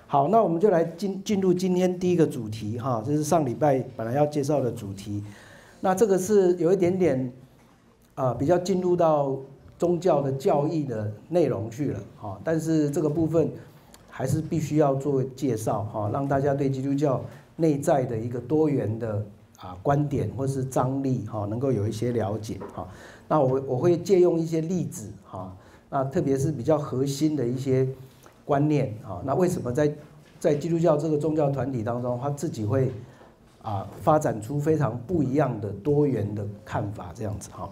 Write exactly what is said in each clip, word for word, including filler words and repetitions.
好，那我们就来进进入今天第一个主题哈，这是上礼拜本来要介绍的主题。那这个是有一点点啊、呃，比较进入到宗教的教义的内容去了哈，但是这个部分还是必须要做介绍哈，让大家对基督教内在的一个多元的啊观点或是张力哈，能够有一些了解哈。那我我会借用一些例子哈，那特别是比较核心的一些观念啊，那为什么在在基督教这个宗教团体当中，他自己会啊发展出非常不一样的多元的看法这样子哈。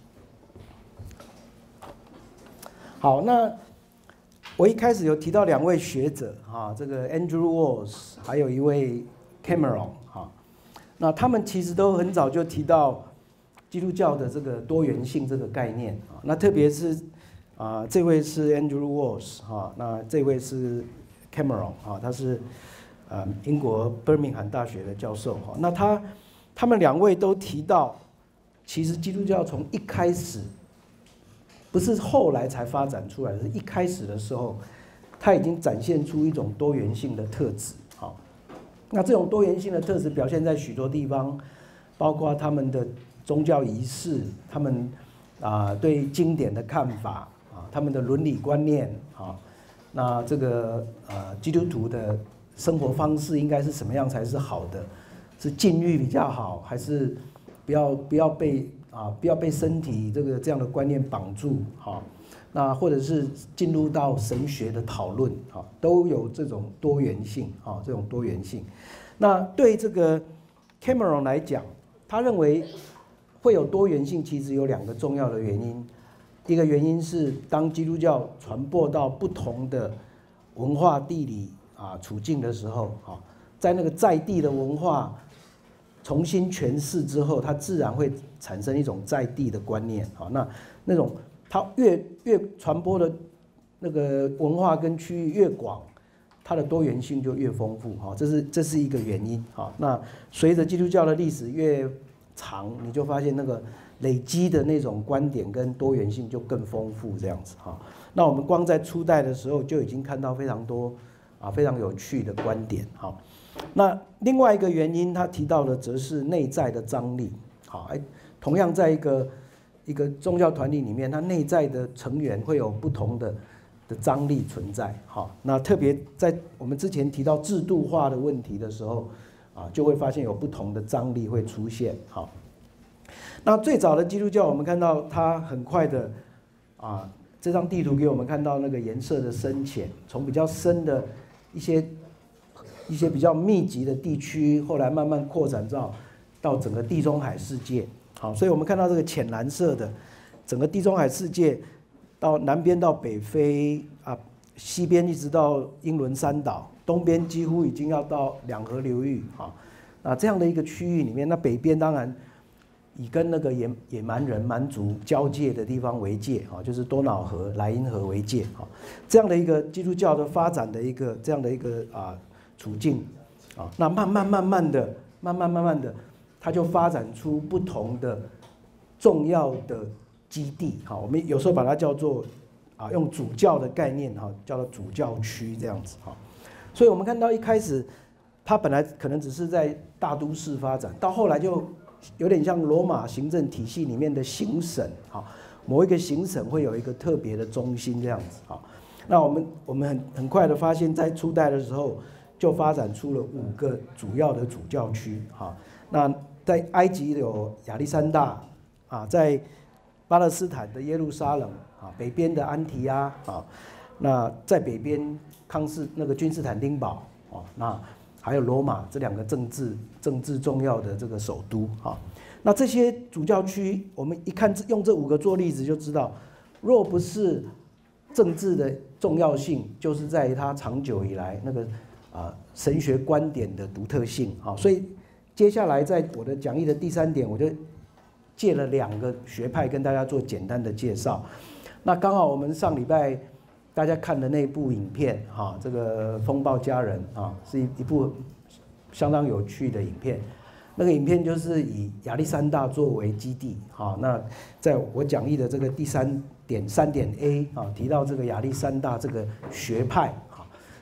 好，那我一开始有提到两位学者哈，这个 Andrew Walls 还有一位 Cameron 哈，那他们其实都很早就提到基督教的这个多元性这个概念啊，那特别是啊，这位是 Andrew Walls 哈，那这位是 Cameron 哈，他是呃英国伯明翰大学的教授哈。那他他们两位都提到，其实基督教从一开始不是后来才发展出来的，是一开始的时候，它已经展现出一种多元性的特质。好，那这种多元性的特质表现在许多地方，包括他们的宗教仪式，他们啊对经典的看法。他们的伦理观念啊，那这个呃基督徒的生活方式应该是什么样才是好的？是禁欲比较好，还是不要不要被啊不要被身体这个这样的观念绑住？哈，那或者是进入到神学的讨论啊，都有这种多元性啊，这种多元性。那对这个 Cameron 来讲，他认为会有多元性，其实有两个重要的原因。一个原因是，当基督教传播到不同的文化地理啊处境的时候，啊，在那个在地的文化重新诠释之后，它自然会产生一种在地的观念。啊，那那种它越越传播的那个文化跟区域越广，它的多元性就越丰富。哈，这是这是一个原因。啊，那随着基督教的历史越长，你就发现那个累积的那种观点跟多元性就更丰富，这样子哈。那我们光在初代的时候就已经看到非常多啊非常有趣的观点哈。那另外一个原因，他提到的则是内在的张力。好，哎，同样在一个一个宗教团体里面，它内在的成员会有不同的的张力存在。好，那特别在我们之前提到制度化的问题的时候，啊，就会发现有不同的张力会出现。好。那最早的基督教，我们看到它很快的啊，这张地图给我们看到那个颜色的深浅，从比较深的一些一些比较密集的地区，后来慢慢扩展到到整个地中海世界。好，所以我们看到这个浅蓝色的整个地中海世界，到南边到北非啊，西边一直到英伦三岛，东边几乎已经要到两河流域啊，啊这样的一个区域里面，那北边当然以跟那个野野蛮人蛮族交界的地方为界啊，就是多瑙河、莱茵河为界啊，这样的一个基督教的发展的一个这样的一个啊处境啊，那慢慢慢慢的、慢慢慢慢的，它就发展出不同的重要的基地哈，我们有时候把它叫做啊用主教的概念哈，叫做主教区这样子哈，所以我们看到一开始它本来可能只是在大都市发展，到后来就有点像罗马行政体系里面的行省，哈，某一个行省会有一个特别的中心这样子，哈。那我们我们很很快的发现，在初代的时候就发展出了五个主要的主教区，哈。那在埃及有亚历山大，啊，在巴勒斯坦的耶路撒冷，啊，北边的安提阿，啊，那在北边康斯那个君士坦丁堡，啊，那还有罗马这两个政治政治重要的这个首都啊，那这些主教区，我们一看用这五个做例子就知道，若不是政治的重要性，就是在于它长久以来那个啊神学观点的独特性啊。所以接下来在我的讲义的第三点，我就借了两个学派跟大家做简单的介绍。那刚好我们上礼拜大家看的那部影片，哈，这个《风暴家人》啊，是一一部相当有趣的影片。那个影片就是以亚历山大作为基地，哈。那在我讲义的这个第三点三点 A 啊，提到这个亚历山大这个学派，哈，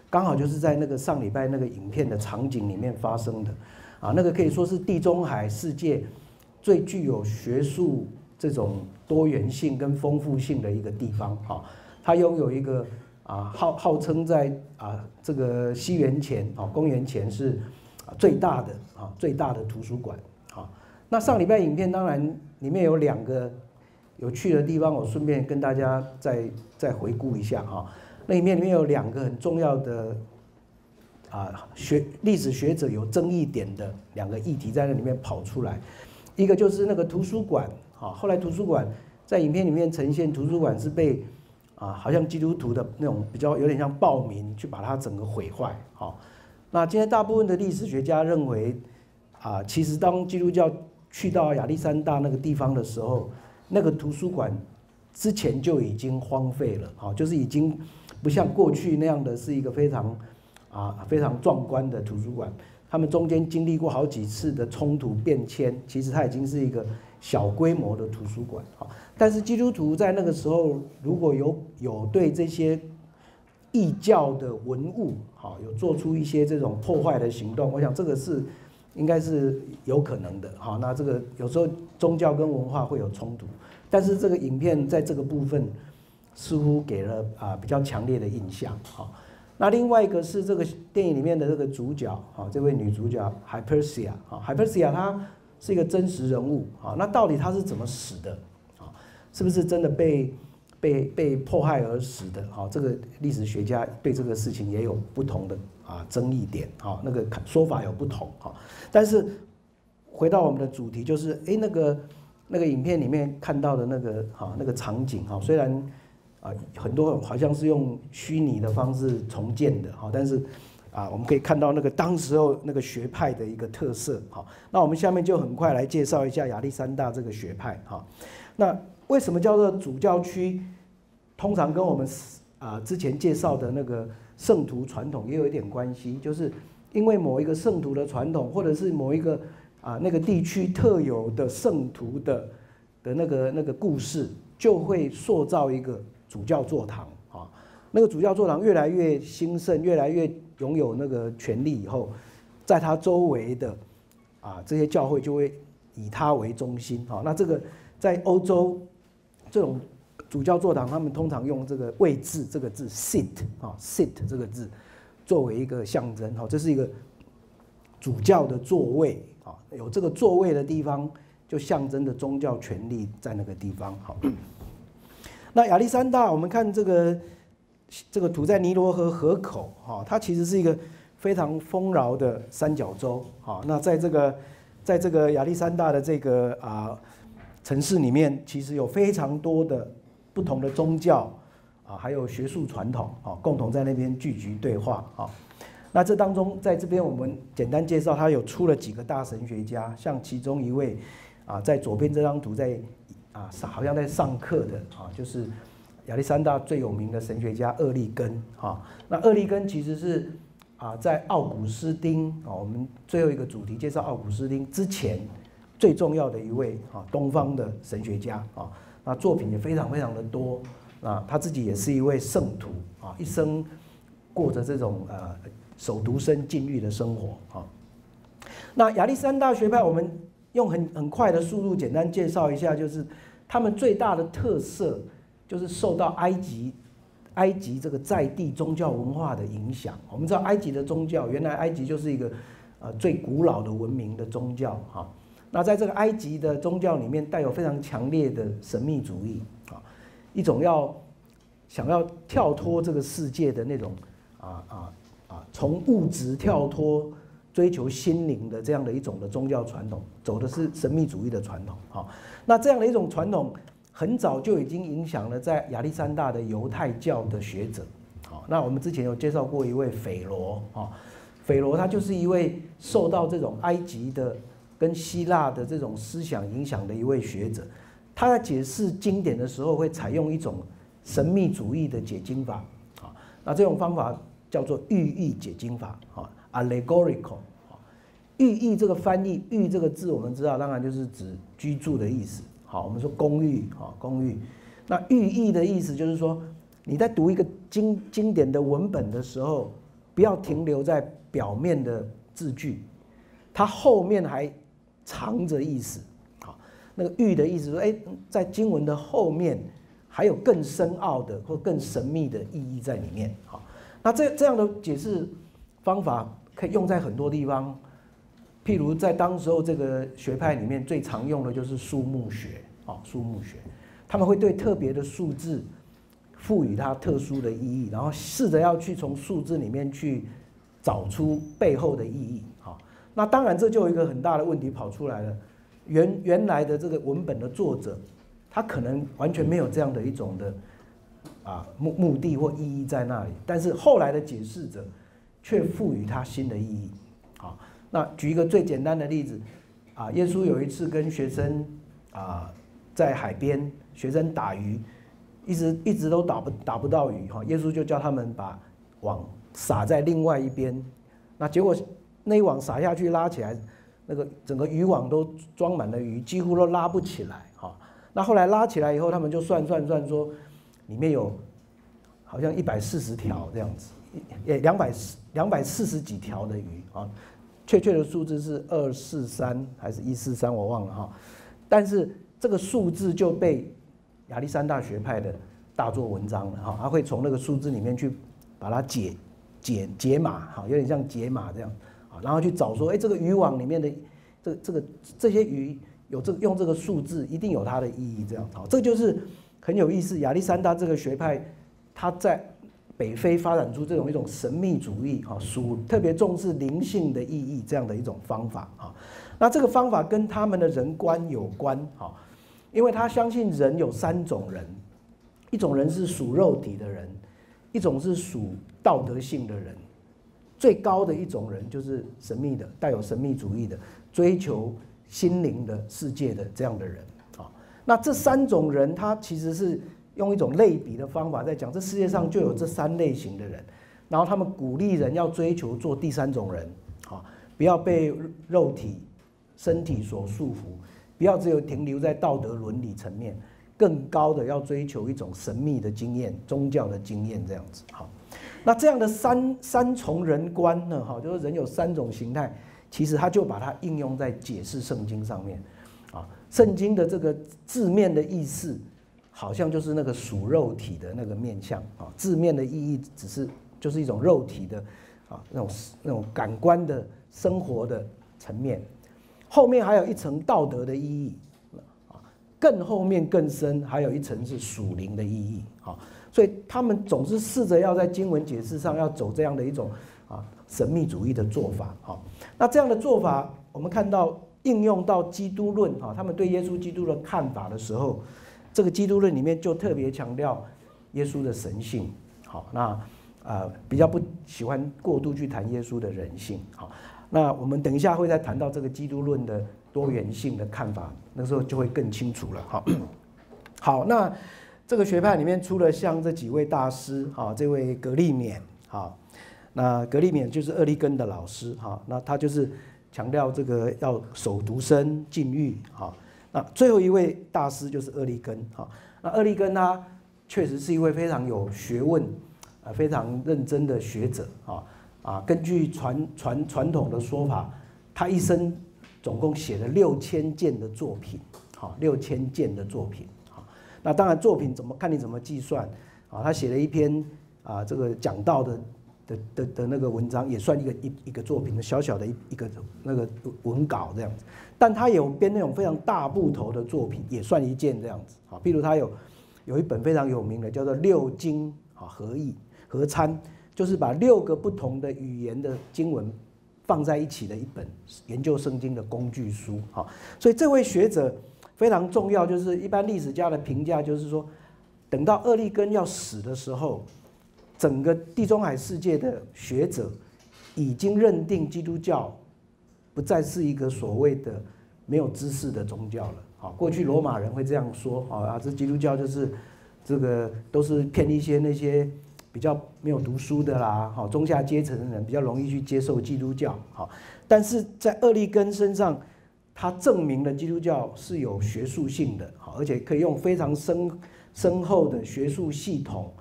刚好就是在那个上礼拜那个影片的场景里面发生的，啊，那个可以说是地中海世界最具有学术这种多元性跟丰富性的一个地方，哈，它拥有一个啊号号称在啊这个西元前啊公元前是最大的啊最大的图书馆，啊，那上礼拜影片当然里面有两个有趣的地方，我顺便跟大家再再回顾一下哈。那里面里面有两个很重要的啊学历史学者有争议点的两个议题在那里面跑出来，一个就是那个图书馆，啊，后来图书馆在影片里面呈现，图书馆是被啊好像基督徒的那种比较有点像暴民去把它整个毁坏，好，那今天大部分的历史学家认为啊，其实当基督教去到亚历山大那个地方的时候，那个图书馆之前就已经荒废了，好，就是已经不像过去那样的是一个非常啊非常壮观的图书馆，他们中间经历过好几次的冲突变迁，其实它已经是一个小规模的图书馆，啊，但是基督徒在那个时候如果有有对这些异教的文物，好，有做出一些这种破坏的行动，我想这个是应该是有可能的，好，那这个有时候宗教跟文化会有冲突，但是这个影片在这个部分似乎给了啊比较强烈的印象，好，那另外一个是这个电影里面的这个主角，啊，这位女主角 Hypatia， 啊 ，Hypatia 她是一个真实人物，啊，那到底她是怎么死的，啊，是不是真的被被被迫害而死的，啊，这个历史学家对这个事情也有不同的啊争议点，啊，那个说法有不同，啊，但是回到我们的主题，就是哎那个那个影片里面看到的那个啊那个场景，啊，虽然啊，很多好像是用虚拟的方式重建的，哈，但是啊，我们可以看到那个当时候那个学派的一个特色，好，那我们下面就很快来介绍一下亚历山大这个学派，哈，那为什么叫做主教区？通常跟我们啊之前介绍的那个圣徒传统也有一点关系，就是因为某一个圣徒的传统，或者是某一个啊那个地区特有的圣徒的的那个那个故事，就会塑造一个主教座堂，啊，那个主教座堂越来越兴盛，越来越拥有那个权力以后，在它周围的啊这些教会就会以它为中心，啊，那这个在欧洲这种主教座堂，他们通常用这个位置这个字 sit 啊 sit 这个字作为一个象征，哈，这是一个主教的座位，啊，有这个座位的地方就象征着宗教权力在那个地方，好。那亚历山大，我们看这个这个图在尼罗河河口，哈，它其实是一个非常丰饶的三角洲，好，那在这个在这个亚历山大的这个啊城市里面，其实有非常多的不同的宗教啊，还有学术传统啊，共同在那边聚集对话啊。那这当中，在这边我们简单介绍，他有出了几个大神学家，像其中一位啊，在左边这张图在。啊，好像在上课的啊，就是亚历山大最有名的神学家厄利根啊。那厄利根其实是啊，在奥古斯丁啊，我们最后一个主题介绍奥古斯丁之前最重要的一位啊，东方的神学家啊。那作品也非常非常的多啊，他自己也是一位圣徒啊，一生过着这种呃守独身禁欲的生活啊。那亚历山大学派我们。用很很快的速度简单介绍一下，就是他们最大的特色就是受到埃及埃及这个在地宗教文化的影响。我们知道埃及的宗教，原来埃及就是一个呃最古老的文明的宗教哈。那在这个埃及的宗教里面，带有非常强烈的神秘主义啊，一种要想要跳脱这个世界的那种啊啊啊，从物质跳脱。追求心灵的这样的一种的宗教传统，走的是神秘主义的传统。好，那这样的一种传统，很早就已经影响了在亚历山大的犹太教的学者。好，那我们之前有介绍过一位斐罗啊，斐罗他就是一位受到这种埃及的跟希腊的这种思想影响的一位学者。他在解释经典的时候，会采用一种神秘主义的解经法。啊，那这种方法叫做寓意解经法。啊。allegorical， 寓意这个翻译，寓这个字我们知道，当然就是指居住的意思。好，我们说公寓，好，公寓。那寓意的意思就是说，你在读一个经经典的文本的时候， 不要停留在表面的字句，它后面还藏着意思。好，那个寓的意思说，哎，在经文的后面还有更深奥的或更神秘的意义在里面。好，那这这样的解释方法可以用在很多地方，譬如在当时候这个学派里面最常用的就是数目学。啊，数目学，他们会对特别的数字赋予它特殊的意义，然后试着要去从数字里面去找出背后的意义。好，那当然这就有一个很大的问题跑出来了，原原来的这个文本的作者，他可能完全没有这样的一种的啊目目的或意义在那里，但是后来的解释者却赋予它新的意义。好，那举一个最简单的例子啊，耶稣有一次跟学生啊。在海边，学生打鱼，一直一直都打不打不到鱼哈，耶稣就叫他们把网撒在另外一边，那结果那一网撒下去拉起来，那个整个渔网都装满了鱼，几乎都拉不起来哈。那后来拉起来以后，他们就算算算说，里面有好像一百四十条这样子，也两百两百四十几条的鱼啊，确切的数字是二四三还是一四三我忘了哈，但是。这个数字就被亚历山大学派的大做文章了哈，他会从那个数字里面去把它解解解码哈，有点像解码这样啊，然后去找说，哎，这个渔网里面的这这个这些鱼有这用这个数字一定有它的意义这样好，这就是很有意思。亚历山大这个学派，他在北非发展出这种一种神秘主义哈，属特别重视灵性的意义这样的一种方法啊。那这个方法跟他们的人观有关哈。因为他相信人有三种人，一种人是属肉体的人，一种是属道德性的人，最高的一种人就是神秘的、带有神秘主义的、追求心灵的世界的这样的人啊。那这三种人，他其实是用一种类比的方法在讲，这世界上就有这三类型的人，然后他们鼓励人要追求做第三种人啊，不要被肉体、身体所束缚。不要只有停留在道德伦理层面，更高的要追求一种神秘的经验、宗教的经验这样子。好，那这样的三三重人观呢，哈，就是人有三种形态，其实他就把它应用在解释圣经上面。啊，圣经的这个字面的意思，好像就是那个属肉体的那个面向啊，字面的意义只是就是一种肉体的啊那种那种感官的生活的层面。后面还有一层道德的意义，啊，更后面更深，还有一层是属灵的意义，啊，所以他们总是试着要在经文解释上要走这样的一种啊神秘主义的做法，啊，那这样的做法，我们看到应用到基督论，啊，他们对耶稣基督的看法的时候，这个基督论里面就特别强调耶稣的神性，好，那呃比较不喜欢过度去谈耶稣的人性，好。那我们等一下会再谈到这个基督论的多元性的看法，那时候就会更清楚了。好，好，那这个学派里面除了像这几位大师，哈，这位格利勉，哈，那格利勉就是厄利根的老师，哈，那他就是强调这个要守独身、禁欲，哈。那最后一位大师就是厄利根，哈，那厄利根他确实是一位非常有学问、啊非常认真的学者，啊。啊，根据传传传统的说法，他一生总共写了六千件的作品，好，六千件的作品，好，那当然作品怎么看你怎么计算，啊，他写了一篇啊这个讲道的的的的那个文章，也算一个一一个作品的小小的一一个那个文稿这样子，但他有编那种非常大部头的作品，也算一件这样子，啊，譬如他有有一本非常有名的叫做《六经啊合译合参》。就是把六个不同的语言的经文放在一起的一本研究圣经的工具书，哈，所以这位学者非常重要。就是一般历史家的评价，就是说，等到厄利根要死的时候，整个地中海世界的学者已经认定基督教不再是一个所谓的没有知识的宗教了。好，过去罗马人会这样说，啊，这基督教就是这个都是骗一些那些比较没有读书的啦，好，中下阶层的人比较容易去接受基督教，好，但是在厄利根身上，他证明了基督教是有学术性的，好，而且可以用非常深深厚的学术系统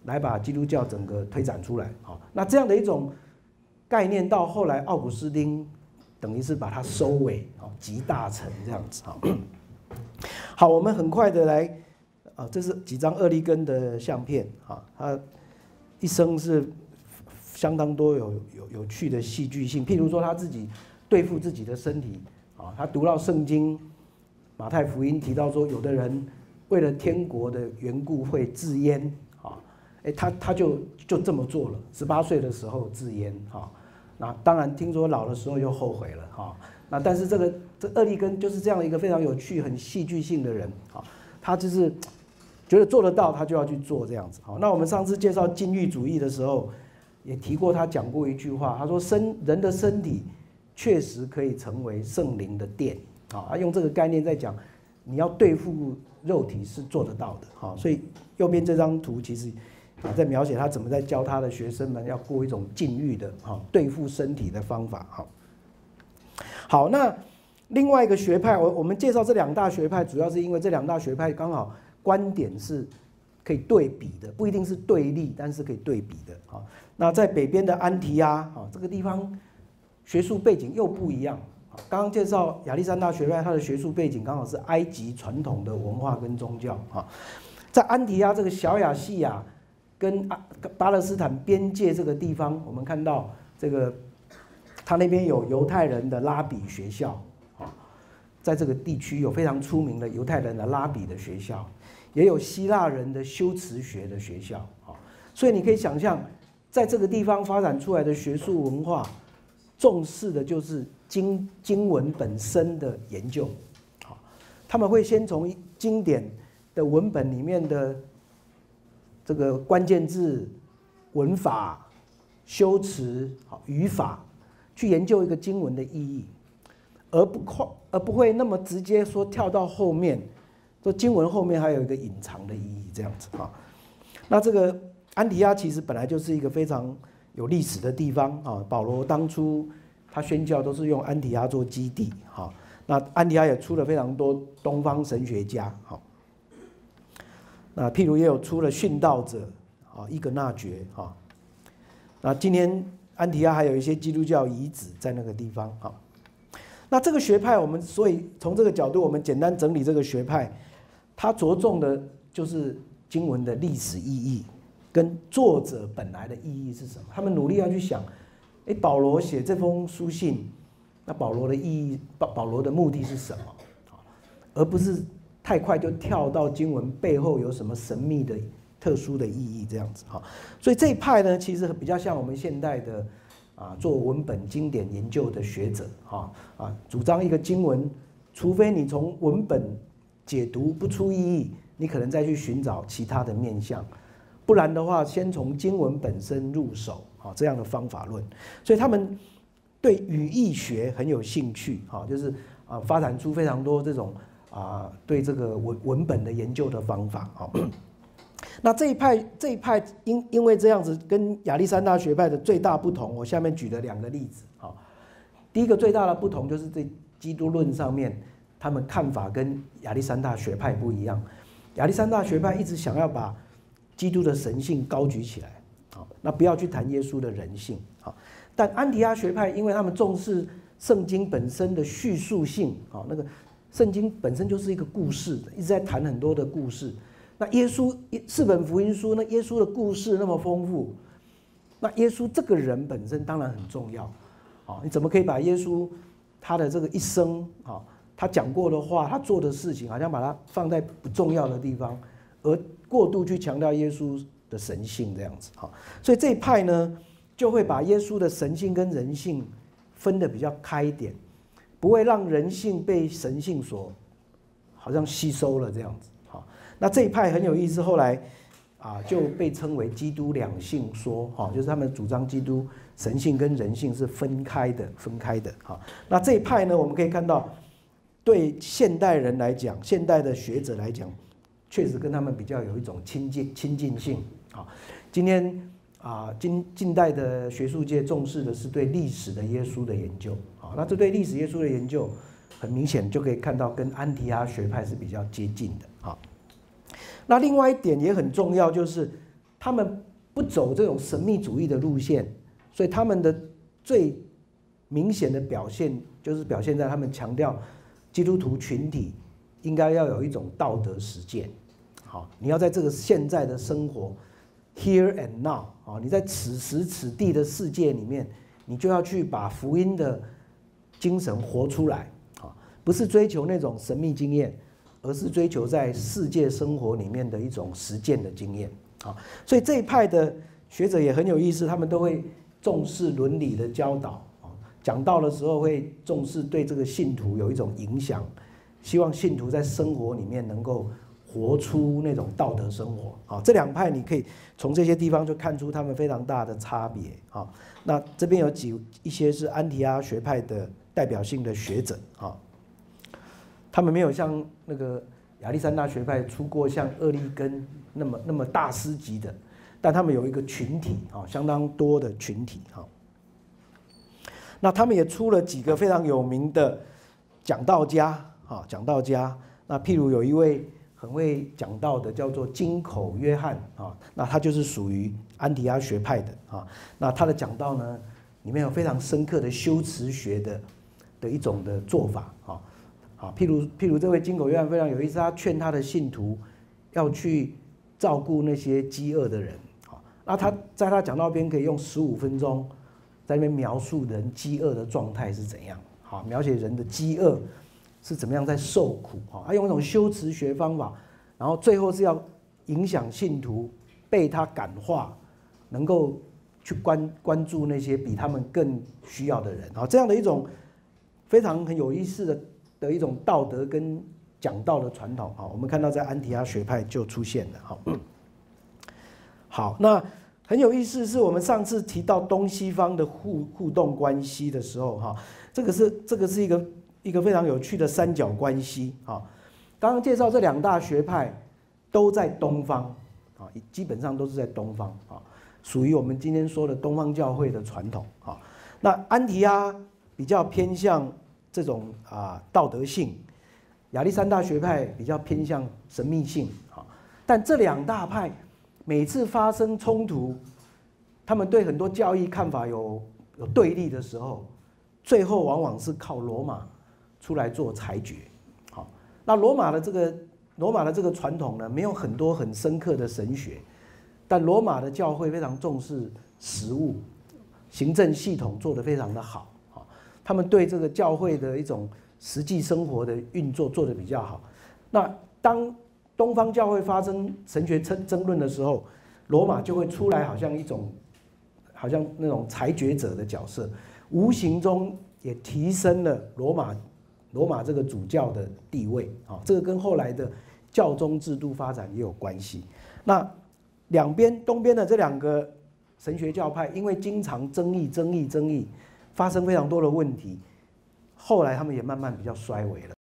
来把基督教整个推展出来。好，那这样的一种概念，到后来奥古斯丁等于是把它收尾，好，集大成这样子。好，好，我们很快的来，啊，这是几张厄利根的相片，啊，他一生是相当多有有有趣的戏剧性，譬如说他自己对付自己的身体，啊，他读到圣经马太福音提到说，有的人为了天国的缘故会自阉，啊，哎，他他就就这么做了，十八岁的时候自阉，哈，那当然听说老的时候又后悔了，哈，那但是这个这厄利根就是这样一个非常有趣、很戏剧性的人，啊，他就是觉得做得到，他就要去做这样子，好，那我们上次介绍禁欲主义的时候。也提过，他讲过一句话，他说身人的身体确实可以成为圣灵的殿，啊，用这个概念在讲，你要对付肉体是做得到的，哈，所以右边这张图其实啊在描写他怎么在教他的学生们要过一种禁欲的，哈，对付身体的方法，好，好，那另外一个学派，我我们介绍这两大学派，主要是因为这两大学派刚好观点是可以对比的，不一定是对立，但是可以对比的，啊。那在北边的安提阿，啊，这个地方学术背景又不一样。刚刚介绍亚历山大学派，它的学术背景刚好是埃及传统的文化跟宗教。啊，在安提阿这个小亚细亚跟巴勒斯坦边界这个地方，我们看到这个，它那边有犹太人的拉比学校，啊，在这个地区有非常出名的犹太人的拉比的学校，也有希腊人的修辞学的学校。啊，所以你可以想象。在这个地方发展出来的学术文化，重视的就是经经文本身的研究，好，他们会先从经典的文本里面的这个关键字、文法、修辞、好语法，去研究一个经文的意义，而不快而不会那么直接说跳到后面，说经文后面还有一个隐藏的意义这样子啊，那这个。安提阿其实本来就是一个非常有历史的地方啊，保罗当初他宣教都是用安提阿做基地，哈，那安提阿也出了非常多东方神学家，哈，那譬如也有出了殉道者，啊，伊格纳爵，哈，那今天安提阿还有一些基督教遗址在那个地方，哈，那这个学派我们所以从这个角度我们简单整理这个学派，它着重的就是经文的历史意义。跟作者本来的意义是什么？他们努力要去想，哎，保罗写这封书信，那保罗的意义，保保罗的目的是什么？而不是太快就跳到经文背后有什么神秘的、特殊的意义这样子哈。所以这一派呢，其实比较像我们现代的啊做文本经典研究的学者哈啊，主张一个经文，除非你从文本解读不出意义，你可能再去寻找其他的面向。不然的话，先从经文本身入手，啊，这样的方法论，所以他们对语义学很有兴趣，啊，就是啊发展出非常多这种啊对这个文文本的研究的方法，啊。那这一派这一派因因为这样子跟亚历山大学派的最大不同，我下面举了两个例子，啊，第一个最大的不同就是在基督论上面，他们看法跟亚历山大学派不一样，亚历山大学派一直想要把基督的神性高举起来，好，那不要去谈耶稣的人性，好。但安提阿学派，因为他们重视圣经本身的叙述性，好，那个圣经本身就是一个故事，一直在谈很多的故事。那耶稣四本福音书，那耶稣的故事那么丰富，那耶稣这个人本身当然很重要，好，你怎么可以把耶稣他的这个一生，好，他讲过的话，他做的事情，好像把它放在不重要的地方，而过度去强调耶稣的神性这样子，哈，所以这一派呢就会把耶稣的神性跟人性分得比较开一点，不会让人性被神性所好像吸收了这样子，哈。那这一派很有意思，后来啊就被称为基督两性说，哈，就是他们主张基督神性跟人性是分开的，分开的，哈。那这一派呢，我们可以看到，对现代人来讲，现代的学者来讲。确实跟他们比较有一种亲近亲近性啊。今天啊，近近代的学术界重视的是对历史的耶稣的研究啊。那这对历史耶稣的研究，很明显就可以看到跟安提阿学派是比较接近的啊。那另外一点也很重要，就是他们不走这种神秘主义的路线，所以他们的最明显的表现就是表现在他们强调基督徒群体应该要有一种道德实践。好，你要在这个现在的生活 here and now 啊，你在此时此地的世界里面，你就要去把福音的精神活出来啊，不是追求那种神秘经验，而是追求在世界生活里面的一种实践的经验啊。所以这一派的学者也很有意思，他们都会重视伦理的教导啊，讲道的时候会重视对这个信徒有一种影响，希望信徒在生活里面能够活出那种道德生活啊。这两派你可以从这些地方就看出他们非常大的差别啊。那这边有几一些是安提阿学派的代表性的学者啊，他们没有像那个亚历山大学派出过像厄利根那么那么大师级的，但他们有一个群体啊，相当多的群体啊。那他们也出了几个非常有名的讲道家啊，讲道家。那譬如有一位很会讲道的，叫做金口约翰啊，那他就是属于安提阿学派的啊。那他的讲道呢，里面有非常深刻的修辞学的的一种的做法啊。啊，譬如譬如这位金口约翰非常有意思，他劝他的信徒要去照顾那些饥饿的人。啊，那他在他讲道边可以用十五分钟在那边描述人饥饿的状态是怎样，好，描写人的饥饿是怎么样在受苦，啊，他用一种修辞学方法，然后最后是要影响信徒被他感化，能够去关关注那些比他们更需要的人，啊，这样的一种非常很有意思的的一种道德跟讲道的传统，啊，我们看到在安提阿学派就出现了，好，好，那很有意思，是我们上次提到东西方的互互动关系的时候，哈，这个是这个是一个一个非常有趣的三角关系，啊，刚刚介绍这两大学派都在东方，啊，基本上都是在东方，啊，属于我们今天说的东方教会的传统，啊，那安提阿比较偏向这种啊道德性，亚历山大学派比较偏向神秘性，啊，但这两大派每次发生冲突，他们对很多教义看法有有对立的时候，最后往往是靠罗马出来做裁决。好，那罗马的这个罗马的这个传统呢，没有很多很深刻的神学，但罗马的教会非常重视实务，行政系统做得非常的好。好，他们对这个教会的一种实际生活的运作做得比较好。那当东方教会发生神学争争论的时候，罗马就会出来，好像一种，好像那种裁决者的角色，无形中也提升了罗马罗马这个主教的地位啊。这个跟后来的教宗制度发展也有关系。那两边东边的这两个神学教派，因为经常争议、争议、争议，发生非常多的问题，后来他们也慢慢比较衰微了。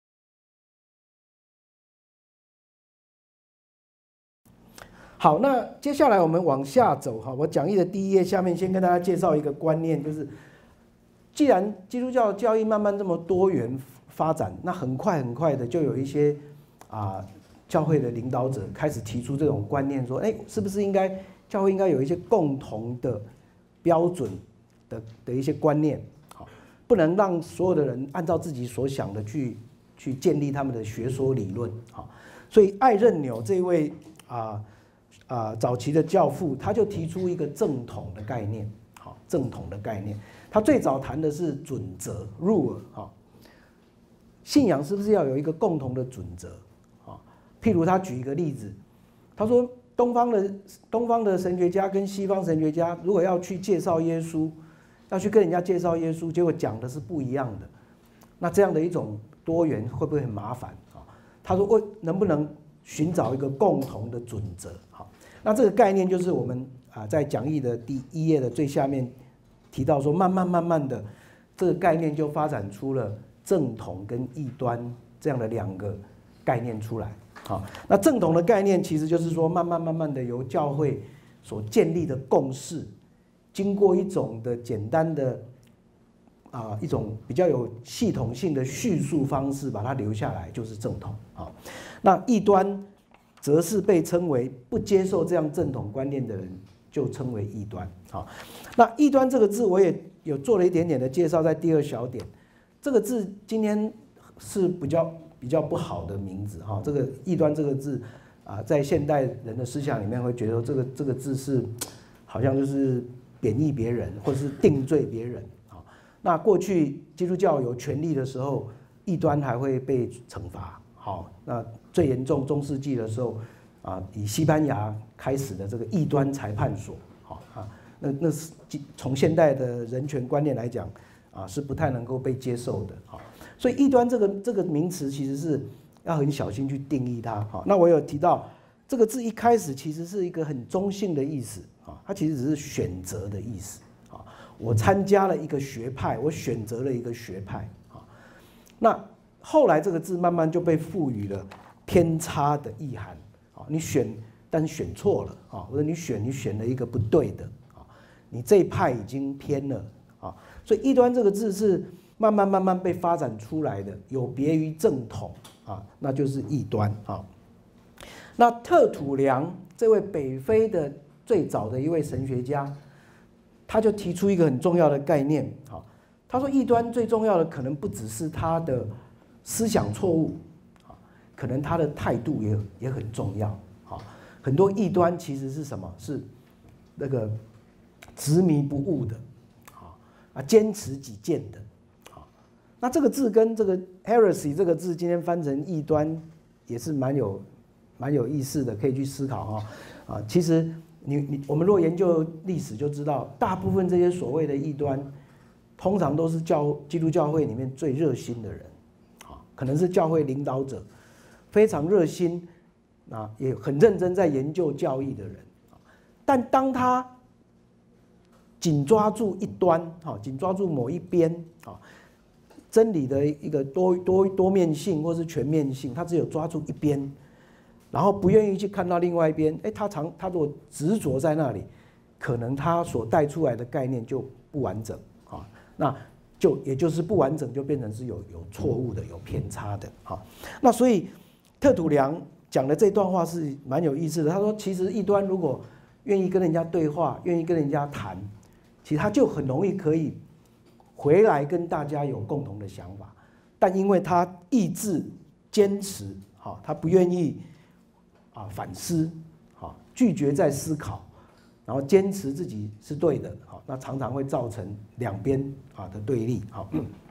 好，那接下来我们往下走哈。我讲义的第一页下面先跟大家介绍一个观念，就是既然基督教教义慢慢这么多元发展，那很快很快的就有一些啊教会的领导者开始提出这种观念，说，哎，是不是应该教会应该有一些共同的标准的的一些观念，好，不能让所有的人按照自己所想的去去建立他们的学说理论，好，所以艾任纽这位啊。啊，早期的教父他就提出一个正统的概念，好，正统的概念，他最早谈的是准则 rule， 哈，信仰是不是要有一个共同的准则？啊，譬如他举一个例子，他说东方的东方的神学家跟西方神学家如果要去介绍耶稣，要去跟人家介绍耶稣，结果讲的是不一样的，那这样的一种多元会不会很麻烦？啊，他说，我能不能寻找一个共同的准则？好，那这个概念就是我们啊在讲义的第一页的最下面提到说，慢慢慢慢的，这个概念就发展出了正统跟异端这样的两个概念出来。好，那正统的概念其实就是说，慢慢慢慢的由教会所建立的共识，经过一种的简单的啊一种比较有系统性的叙述方式，把它留下来，就是正统。好，那异端则是被称为不接受这样正统观念的人，就称为异端。好，那异端这个字我也有做了一点点的介绍，在第二小点。这个字今天是比较比较不好的名字哈，这个异端这个字啊，在现代人的思想里面会觉得这个这个字是好像就是贬义别人，或者是定罪别人啊。那过去基督教有权力的时候，异端还会被惩罚。好，那最严重中世纪的时候啊，以西班牙开始的这个异端裁判所，好啊，那那是从现代的人权观念来讲啊，是不太能够被接受的。好，所以异端这个这个名词其实是要很小心去定义它。好，那我有提到这个字一开始其实是一个很中性的意思啊，它其实只是选择的意思啊。我参加了一个学派，我选择了一个学派啊，那。后来这个字慢慢就被赋予了偏差的意涵啊，你选但是选错了啊，或者你选你选了一个不对的啊，你这一派已经偏了啊，所以异端这个字是慢慢慢慢被发展出来的，有别于正统啊，那就是异端啊。那特土良这位北非的最早的一位神学家，他就提出一个很重要的概念啊，他说异端最重要的可能不只是他的思想错误，啊，可能他的态度也也很重要，啊，很多异端其实是什么？是那个执迷不悟的，啊啊，坚持己见的，啊，那这个字跟这个 heresy 这个字今天翻成异端，也是蛮有蛮有意思的，可以去思考哈，啊，其实你你我们如果研究历史就知道，大部分这些所谓的异端，通常都是教基督教会里面最热心的人。可能是教会领导者，非常热心，啊，也很认真在研究教义的人，但当他紧抓住一端，哈，紧抓住某一边，啊，真理的一个多多多面性或是全面性，他只有抓住一边，然后不愿意去看到另外一边，哎，他常他如果执着在那里，可能他所带出来的概念就不完整，啊，那。就也就是不完整，就变成是有有错误的、有偏差的。好，那所以特土良讲的这段话是蛮有意思的。他说，其实异端如果愿意跟人家对话，愿意跟人家谈，其实他就很容易可以回来跟大家有共同的想法。但因为他意志坚持，好，他不愿意啊反思，好，拒绝再思考。然后坚持自己是对的，好，那常常会造成两边啊的对立，好。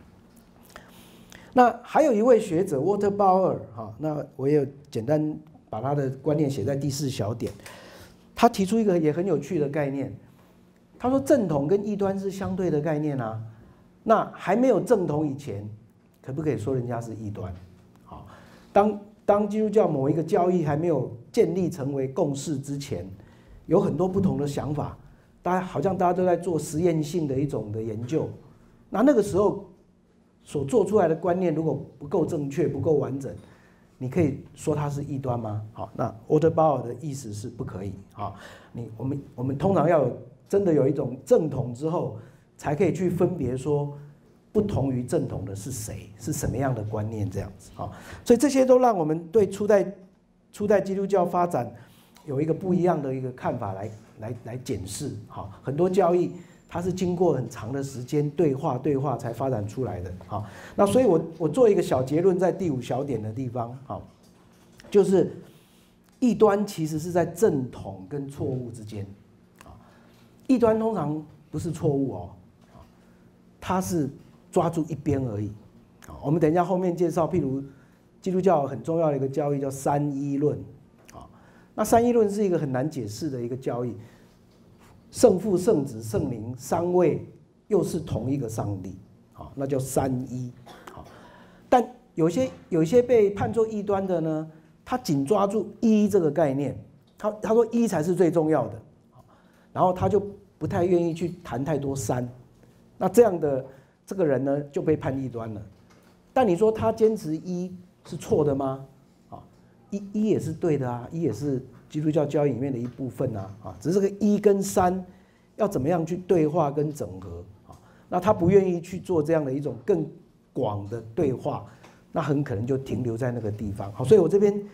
那还有一位学者 Walter Bauer， 哈，那我也有简单把他的观念写在第四小点。他提出一个也很有趣的概念，他说正统跟异端是相对的概念啊。那还没有正统以前，可不可以说人家是异端？好，当当基督教某一个教义还没有建立成为共识之前。有很多不同的想法，大家好像大家都在做实验性的一种的研究，那那个时候所做出来的观念如果不够正确、不够完整，你可以说它是异端吗？好，那 Walter Bauer 的意思是不可以啊。你我们我们通常要有真的有一种正统之后，才可以去分别说不同于正统的是谁，是什么样的观念这样子啊。所以这些都让我们对初代初代基督教发展。有一个不一样的一个看法来来来检视，好，很多教义它是经过很长的时间对话对话才发展出来的，好，那所以我我做一个小结论，在第五小点的地方，好，就是异端其实是在正统跟错误之间，啊，异端通常不是错误哦，它是抓住一边而已，啊，我们等一下后面介绍，譬如基督教很重要的一个教义叫三一论。那三一论是一个很难解释的一个教义，圣父、圣子、圣灵三位又是同一个上帝，好，那叫三一。好，但有些有些被判作异端的呢，他紧抓住一这个概念，他他说一才是最重要的，然后他就不太愿意去谈太多三，那这样的这个人呢就被判异端了。但你说他坚持一是错的吗？一一也是对的啊，一也是基督教教义里面的一部分啊，啊，只是这个一跟三要怎么样去对话跟整合啊？那他不愿意去做这样的一种更广的对话，那很可能就停留在那个地方。好，所以我这边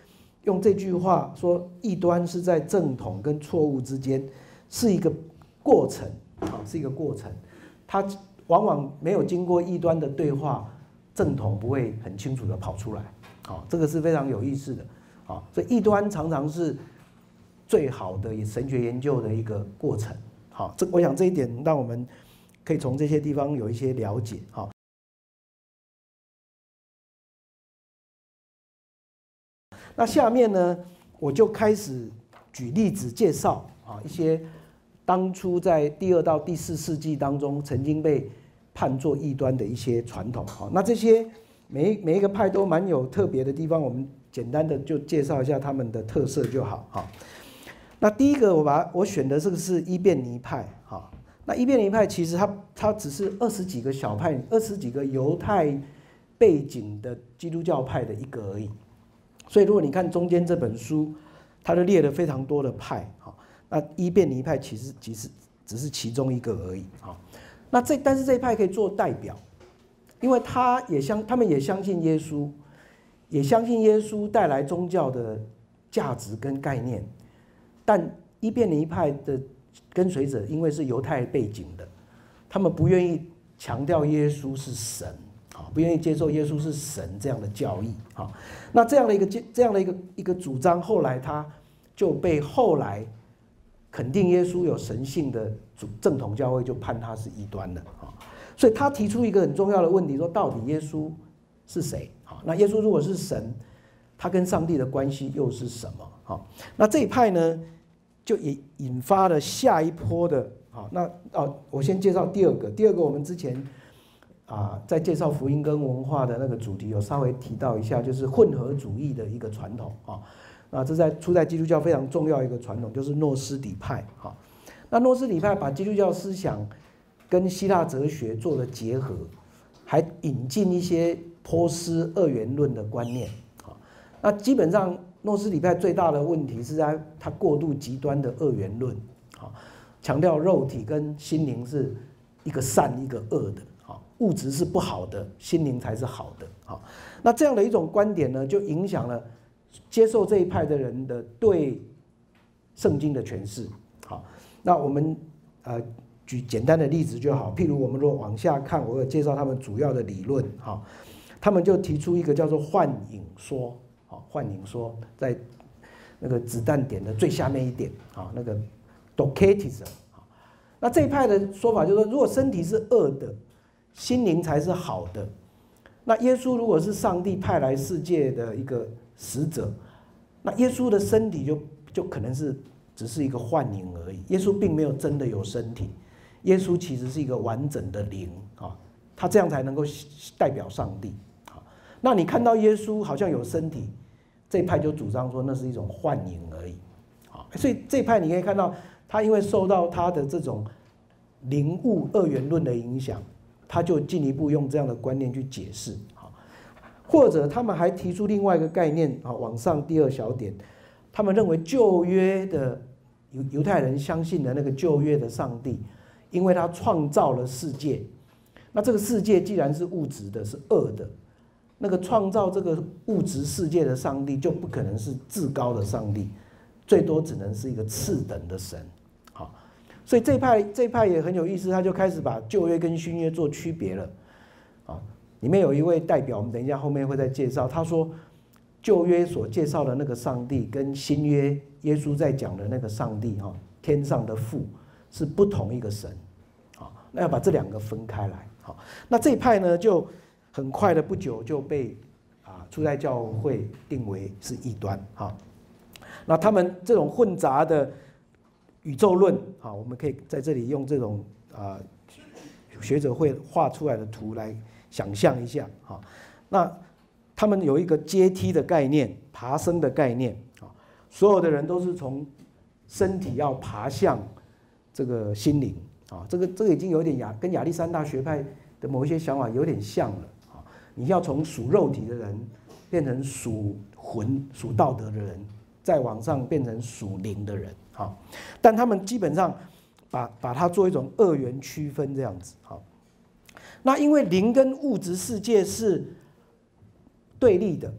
用这句话说，异端是在正统跟错误之间，是一个过程啊，是一个过程。它往往没有经过异端的对话，正统不会很清楚的跑出来。啊，这个是非常有意思的。啊，所以异端常常是最好的神学研究的一个过程。好，这我想这一点让我们可以从这些地方有一些了解。好，那下面呢，我就开始举例子介绍啊一些当初在第二到第四世纪当中曾经被判作异端的一些传统。好，那这些每每一个派都蛮有特别的地方，我们简单的就介绍一下他们的特色就好。好，那第一个我把我选的这个是伊便尼派。好，那伊便尼派其实它它只是二十几个小派，二十几个犹太背景的基督教派的一个而已。所以如果你看中间这本书，它就列了非常多的派。好，那伊便尼派其实其实只是其中一个而已。好，那这但是这一派可以做代表，因为他也相他们也相信耶稣，也相信耶稣带来宗教的价值跟概念。但伊便尼派的跟随者因为是犹太背景的，他们不愿意强调耶稣是神，不愿意接受耶稣是神这样的教义。那这样的一个这样的一个一个主张，后来他就被后来肯定耶稣有神性的正统教会就判他是异端了。所以他提出一个很重要的问题，说到底耶稣是谁？那耶稣如果是神，他跟上帝的关系又是什么？那这一派呢，就也引发了下一波的。那哦，我先介绍第二个。第二个我们之前啊，在介绍福音跟文化的那个主题有稍微提到一下，就是混合主义的一个传统啊。那这在初代基督教非常重要一个传统，就是诺斯底派。哈，那诺斯底派把基督教思想跟希腊哲学做了结合，还引进一些波斯二元论的观念。啊，那基本上诺斯底派最大的问题是在它过度极端的二元论。啊，强调肉体跟心灵是一个善一个恶的。物质是不好的，心灵才是好的。好，那这样的一种观点呢，就影响了接受这一派的人的对圣经的诠释。好，那我们呃举简单的例子就好，譬如我们如果往下看，我有介绍他们主要的理论。好，他们就提出一个叫做幻影说。好，幻影说在那个子弹点的最下面一点。好，那个 Docetism。那这一派的说法就是说，如果身体是恶的，心灵才是好的。那耶稣如果是上帝派来世界的一个使者，那耶稣的身体就就可能是只是一个幻影而已。耶稣并没有真的有身体，耶稣其实是一个完整的灵啊，他这样才能够代表上帝啊。那你看到耶稣好像有身体，这一派就主张说那是一种幻影而已啊。所以这一派你可以看到，他因为受到他的这种灵物二元论的影响，他就进一步用这样的观念去解释。或者他们还提出另外一个概念，往上第二小点，他们认为旧约的犹犹太人相信的那个旧约的上帝，因为他创造了世界，那这个世界既然是物质的，是恶的，那个创造这个物质世界的上帝就不可能是至高的上帝，最多只能是一个次等的神。好，所以这一派这一派也很有意思，他就开始把旧约跟新约做区别了。啊，里面有一位代表，我们等一下后面会再介绍。他说，旧约所介绍的那个上帝跟新约耶稣在讲的那个上帝，哈，天上的父是不同一个神。好，那要把这两个分开来。好，那这一派呢，就很快的不久就被啊初代教会定为是异端。好，那他们这种混杂的宇宙论，好，我们可以在这里用这种啊学者会画出来的图来想象一下。好，那他们有一个阶梯的概念，爬升的概念。好，所有的人都是从身体要爬向这个心灵。啊，这个这个已经有点亚跟亚历山大学派的某一些想法有点像了。啊，你要从属肉体的人变成属魂、属道德的人，再往上变成属灵的人。好，但他们基本上把把它做一种二元区分这样子。好，那因为灵跟物质世界是对立的，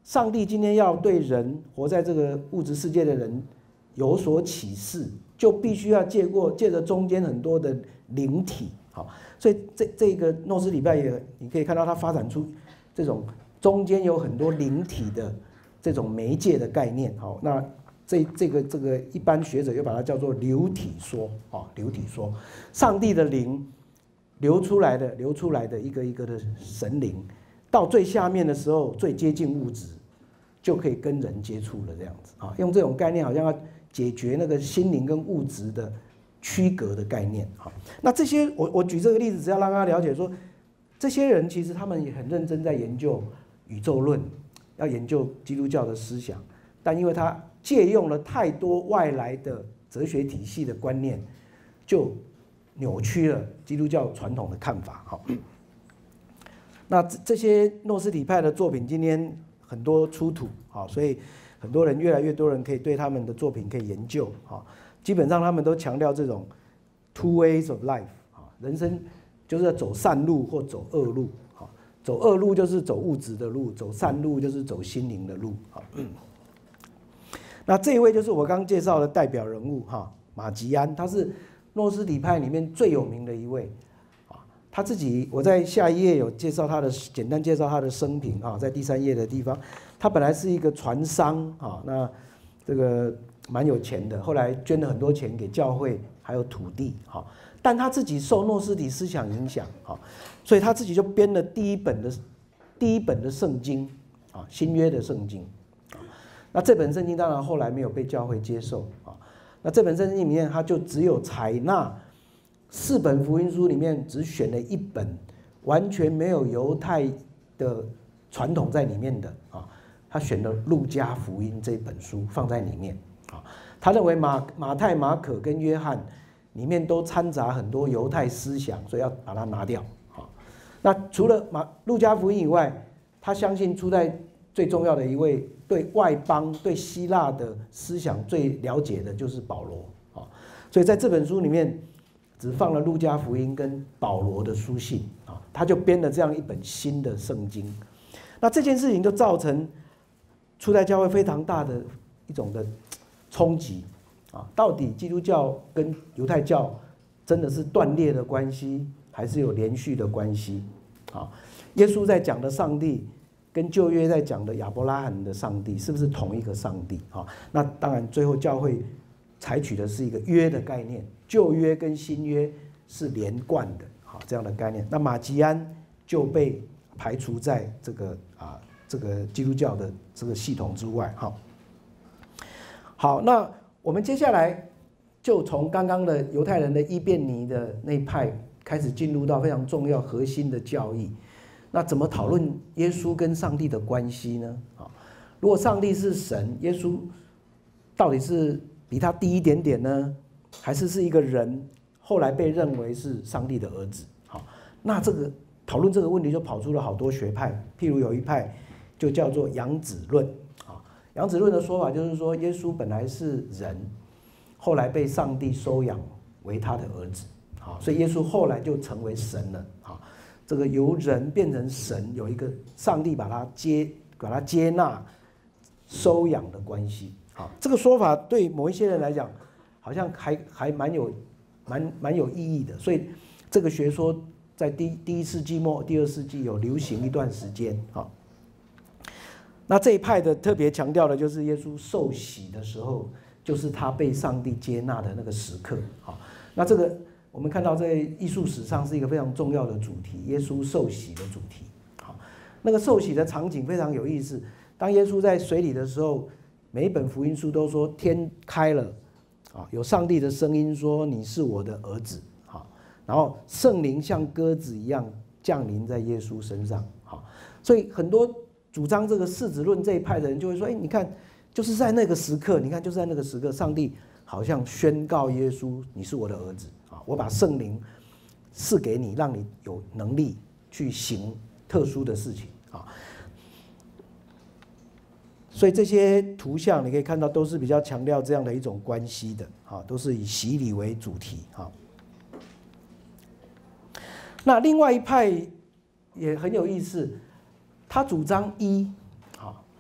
上帝今天要对人活在这个物质世界的人有所启示，就必须要借过借着中间很多的灵体，好，所以这这个诺斯礼拜也你可以看到它发展出这种中间有很多灵体的这种媒介的概念，好，那这这个这个一般学者又把它叫做流体说，啊，流体说，上帝的灵流出来的流出来的一个一个的神灵，到最下面的时候最接近物质，就可以跟人接触了，这样子啊，用这种概念好像要解决那个心灵跟物质的区隔的概念，好，那这些我我举这个例子，只要让大家了解说，这些人其实他们也很认真在研究宇宙论，要研究基督教的思想，但因为他借用了太多外来的哲学体系的观念，就扭曲了基督教传统的看法，好。那这些诺斯底派的作品今天很多出土，好，所以很多人越来越多人可以对他们的作品可以研究，好，基本上他们都强调这种 two ways of life， 人生就是要走善路或走恶路，好，走恶路就是走物质的路，走善路就是走心灵的路，好。那这一位就是我刚刚介绍的代表人物哈，马吉安，他是诺斯底派里面最有名的一位，啊，他自己我在下一页有介绍他的简单介绍他的生平啊，在第三页的地方，他本来是一个船商啊，那这个蛮有钱的，后来捐了很多钱给教会还有土地哈，但他自己受诺斯底思想影响啊，所以他自己就编了第一本的第一本的圣经啊，新约的圣经。那这本圣经当然后来没有被教会接受啊。那这本圣经里面，它就只有采纳四本福音书里面只选了一本完全没有犹太的传统在里面的啊，他选了路加福音这本书放在里面啊。他认为马马太、马可跟约翰里面都掺杂很多犹太思想，所以要把它拿掉啊。那除了马路加福音以外，他相信初代最重要的一位对外邦、对希腊的思想最了解的就是保罗啊，所以在这本书里面只放了路加福音跟保罗的书信啊，他就编了这样一本新的圣经。那这件事情就造成初代教会非常大的一种的冲击啊，到底基督教跟犹太教真的是断裂的关系，还是有连续的关系啊？耶稣在讲的上帝跟旧约在讲的亚伯拉罕的上帝是不是同一个上帝啊？那当然，最后教会采取的是一个约的概念，旧约跟新约是连贯的，好，这样的概念。那马吉安就被排除在这个啊这个基督教的这个系统之外，好。好，那我们接下来就从刚刚的犹太人的伊便尼的那一派开始进入到非常重要核心的教义。那怎么讨论耶稣跟上帝的关系呢？啊，如果上帝是神，耶稣到底是比他低一点点呢，还是是一个人，后来被认为是上帝的儿子？好，那这个讨论这个问题就跑出了好多学派，譬如有一派就叫做养子论。啊，养子论的说法就是说，耶稣本来是人，后来被上帝收养为他的儿子，好，所以耶稣后来就成为神了。好。这个由人变成神，有一个上帝把他接、把他接纳、收养的关系。好，这个说法对某一些人来讲，好像还还蛮有、蛮蛮有意义的。所以这个学说在第第一世纪末、第二世纪有流行一段时间。好，那这一派的特别强调的就是耶稣受洗的时候，就是他被上帝接纳的那个时刻。好，那这个。我们看到在艺术史上是一个非常重要的主题，耶稣受洗的主题。好，那个受洗的场景非常有意思。当耶稣在水里的时候，每一本福音书都说天开了，啊，有上帝的声音说你是我的儿子，好，然后圣灵像鸽子一样降临在耶稣身上，好，所以很多主张这个世子论这一派的人就会说，哎，你看，就是在那个时刻，你看就是在那个时刻，上帝好像宣告耶稣你是我的儿子。我把圣灵赐给你，让你有能力去行特殊的事情啊。所以这些图像你可以看到，都是比较强调这样的一种关系的啊，都是以洗礼为主题啊。那另外一派也很有意思，他主张一啊，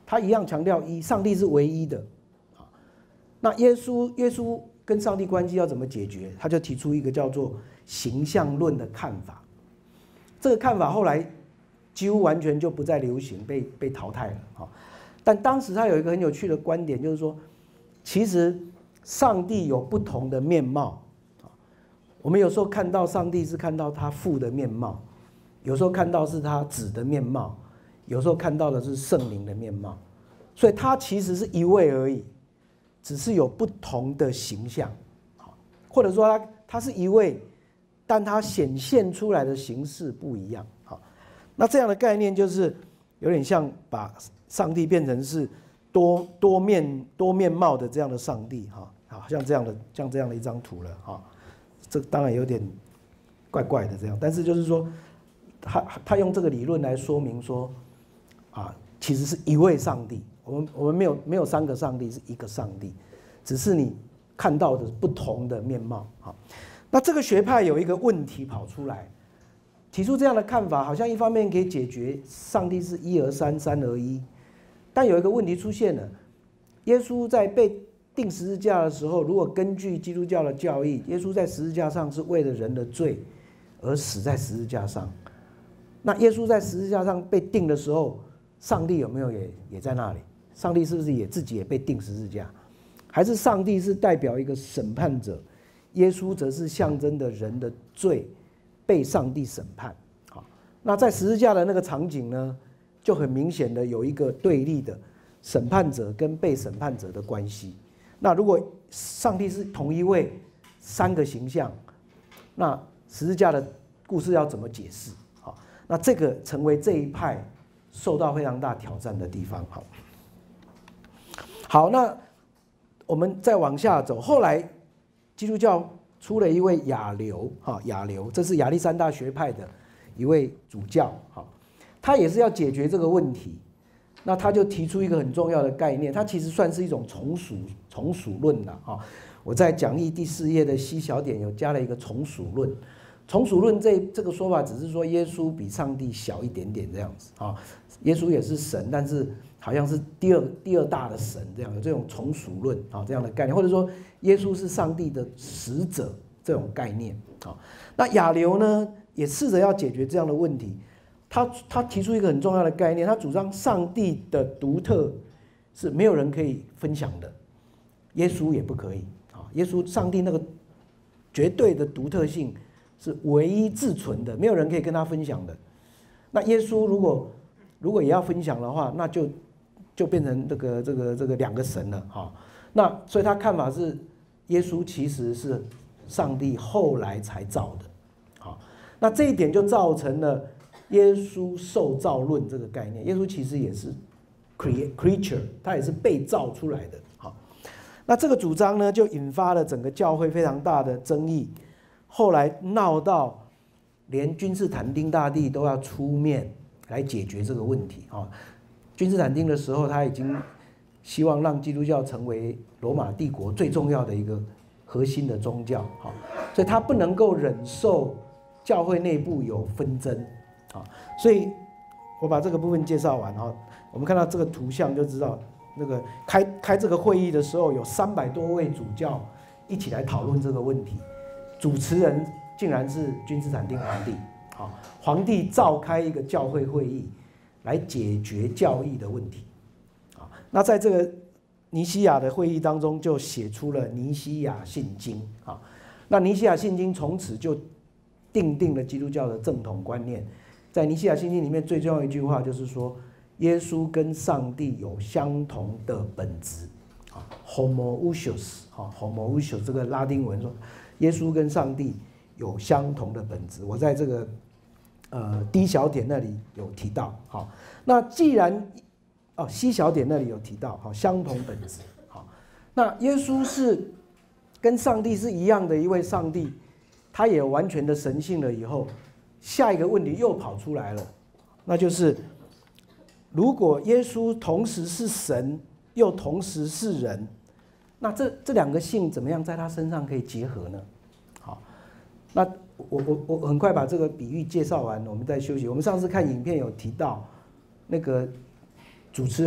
他一样强调一，上帝是唯一的。那耶稣耶稣跟上帝关系要怎么解决？他就提出一个叫做形象论的看法。这个看法后来几乎完全就不再流行，被被淘汰了。但当时他有一个很有趣的观点，就是说，其实上帝有不同的面貌。我们有时候看到上帝是看到他父的面貌，有时候看到是他子的面貌，有时候看到的是圣灵的面貌，所以他其实是一位而已，只是有不同的形象，或者说他他是一位，但他显现出来的形式不一样。好，那这样的概念就是有点像把上帝变成是多多面多面貌的这样的上帝，哈，好像这样的像这样的一张图了，哈。这当然有点怪怪的这样，但是就是说，他他用这个理论来说明说，啊，其实是一位上帝，我们我们没有没有三个上帝，是一个上帝，只是你看到的不同的面貌。好，那这个学派有一个问题跑出来，提出这样的看法，好像一方面可以解决上帝是一而三，三而一，但有一个问题出现了，耶稣在被钉十字架的时候，如果根据基督教的教义，耶稣在十字架上是为了人的罪而死在十字架上。那耶稣在十字架上被钉的时候，上帝有没有也也在那里？上帝是不是也自己也被钉十字架？还是上帝是代表一个审判者，耶稣则是象征的人的罪被上帝审判？好，那在十字架的那个场景呢，就很明显的有一个对立的审判者跟被审判者的关系。那如果上帝是同一位，三个形象，那十字架的故事要怎么解释？好，那这个成为这一派受到非常大挑战的地方。好，好，那我们再往下走，后来基督教出了一位亚流，哈，亚流，这是亚历山大学派的一位主教，哈，他也是要解决这个问题。那他就提出一个很重要的概念，它其实算是一种从属从属论了啊。我在讲义第四页的 C 小点有加了一个从属论。从属论这这个说法只是说耶稣比上帝小一点点这样子啊，耶稣也是神，但是好像是第二第二大的神这样，有这种从属论啊这样的概念，或者说耶稣是上帝的使者这种概念啊。那亚流呢也试着要解决这样的问题。他, 他提出一个很重要的概念，他主张上帝的独特是没有人可以分享的，耶稣也不可以啊。耶稣上帝那个绝对的独特性是唯一自存的，没有人可以跟他分享的。那耶稣如果如果也要分享的话，那就就变成这个这个这个两个神了哈。那所以他看法是，耶稣其实是上帝后来才造的，好，那这一点就造成了耶稣受造论这个概念，耶稣其实也是 creature， 他也是被造出来的。好，那这个主张呢，就引发了整个教会非常大的争议，后来闹到连君士坦丁大帝都要出面来解决这个问题啊。君士坦丁的时候，他已经希望让基督教成为罗马帝国最重要的一个核心的宗教，所以他不能够忍受教会内部有纷争。啊，所以我把这个部分介绍完哈，我们看到这个图像就知道，那个开开这个会议的时候，有三百多位主教一起来讨论这个问题，主持人竟然是君士坦丁皇帝。好，皇帝召开一个教会会议来解决教义的问题。啊，那在这个尼西亚的会议当中，就写出了尼西亚信经。啊，那尼西亚信经从此就定定了基督教的正统观念。在尼西亚信经里面最重要一句话就是说，耶稣跟上帝有相同的本质，啊 ，homoousios， 啊 ，homoousios 这个拉丁文说，耶稣跟上帝有相同的本质。我在这个呃 D 小点那里有提到，好，那既然哦 C 小点那里有提到，好，相同本质，好，那耶稣是跟上帝是一样的一位上帝，他也完全的神性了以后。下一个问题又跑出来了，那就是如果耶稣同时是神又同时是人，那这这两个性怎么样在他身上可以结合呢？好，那我我我很快把这个比喻介绍完，我们再休息。我们上次看影片有提到，那个主持人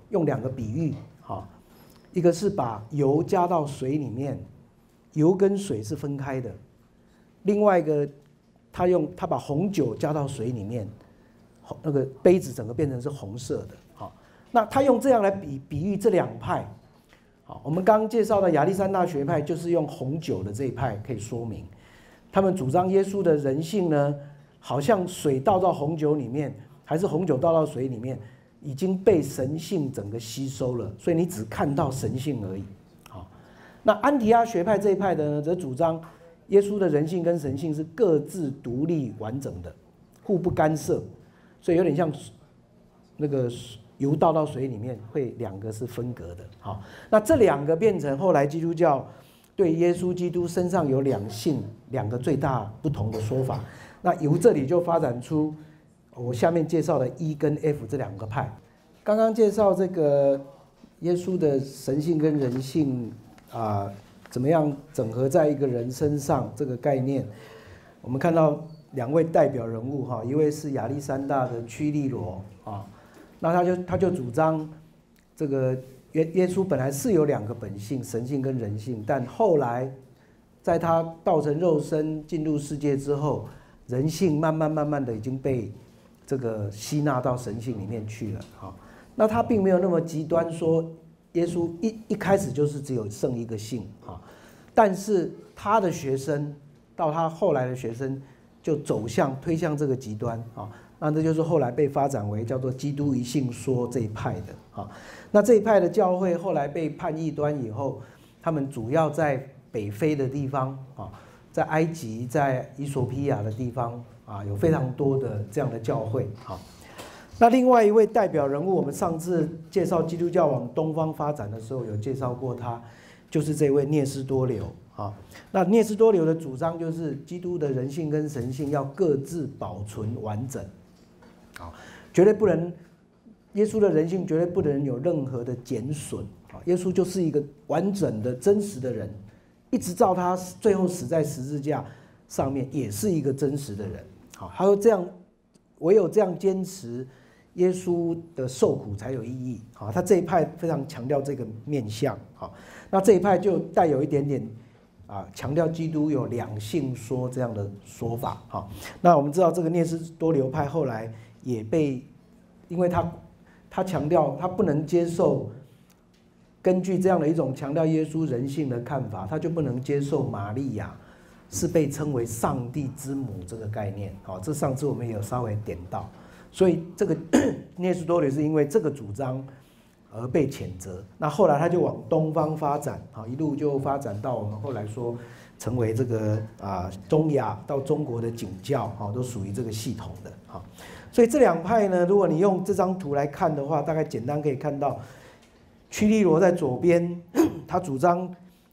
用两个比喻，哈，一个是把油加到水里面，油跟水是分开的；另外一个，他用他把红酒加到水里面，那个杯子整个变成是红色的，好，那他用这样来比比喻这两派。好，我们刚刚介绍的亚历山大学派就是用红酒的这一派可以说明，他们主张耶稣的人性呢，好像水倒到红酒里面，还是红酒倒到水里面，已经被神性整个吸收了，所以你只看到神性而已。好，那安提阿学派这一派的呢，则主张耶稣的人性跟神性是各自独立完整的，互不干涉，所以有点像那个油倒到水里面，会两个是分隔的。好，那这两个变成后来基督教对耶稣基督身上有两性两个最大不同的说法。那由这里就发展出我下面介绍的 E 跟 F 这两个派。刚刚介绍这个耶稣的神性跟人性啊，怎么样整合在一个人身上这个概念，我们看到两位代表人物哈，一位是亚历山大的屈利罗啊。那他就他就主张，这个耶耶稣本来是有两个本性，神性跟人性，但后来在他道成肉身进入世界之后，人性慢慢慢慢的已经被这个吸纳到神性里面去了。哈，那他并没有那么极端，说耶稣一一开始就是只有剩一个性啊，但是他的学生到他后来的学生就走向推向这个极端啊。那这就是后来被发展为叫做基督一性说这一派的啊。那这一派的教会后来被判异端以后，他们主要在北非的地方啊，在埃及、在伊索比亚的地方啊，有非常多的这样的教会啊。那另外一位代表人物，我们上次介绍基督教往东方发展的时候有介绍过他，就是这位聂斯多留啊。那聂斯多留的主张就是基督的人性跟神性要各自保存完整。啊，绝对不能，耶稣的人性绝对不能有任何的减损啊！耶稣就是一个完整的、真实的人，一直到他最后死在十字架上面，也是一个真实的人。好，他说这样，唯有这样坚持，耶稣的受苦才有意义。好，他这一派非常强调这个面向。好，那这一派就带有一点点啊，强调基督有两性说这样的说法。好，那我们知道这个聂斯多留派后来也被，因为他他强调他不能接受根据这样的一种强调耶稣人性的看法，他就不能接受玛利亚是被称为上帝之母这个概念。好，这上次我们也有稍微点到，所以这个聂斯多留是因为这个主张而被谴责。那后来他就往东方发展，好，一路就发展到我们后来说成为这个啊中亚到中国的景教，好，都属于这个系统的。好，所以这两派呢，如果你用这张图来看的话，大概简单可以看到，屈利罗在左边，他主张